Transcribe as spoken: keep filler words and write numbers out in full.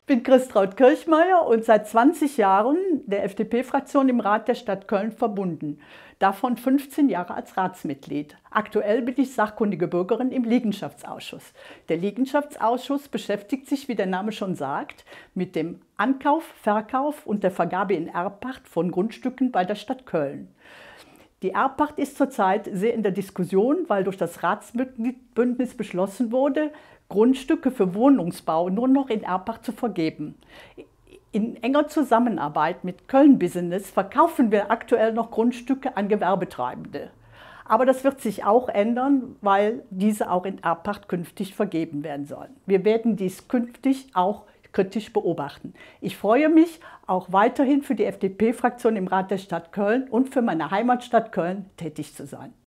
bin Christraud Kirchmeier und seit zwanzig Jahren der F D P-Fraktion im Rat der Stadt Köln verbunden. Davon fünfzehn Jahre als Ratsmitglied. Aktuell bin ich sachkundige Bürgerin im Liegenschaftsausschuss. Der Liegenschaftsausschuss beschäftigt sich, wie der Name schon sagt, mit dem Ankauf, Verkauf und der Vergabe in Erbpacht von Grundstücken bei der Stadt Köln. Die Erbpacht ist zurzeit sehr in der Diskussion, weil durch das Ratsbündnis beschlossen wurde, Grundstücke für Wohnungsbau nur noch in Erbpacht zu vergeben. In enger Zusammenarbeit mit Köln Business verkaufen wir aktuell noch Grundstücke an Gewerbetreibende. Aber das wird sich auch ändern, weil diese auch in Erbpacht künftig vergeben werden sollen. Wir werden dies künftig auch kritisch beobachten. Ich freue mich auch weiterhin für die F D P-Fraktion im Rat der Stadt Köln und für meine Heimatstadt Köln tätig zu sein.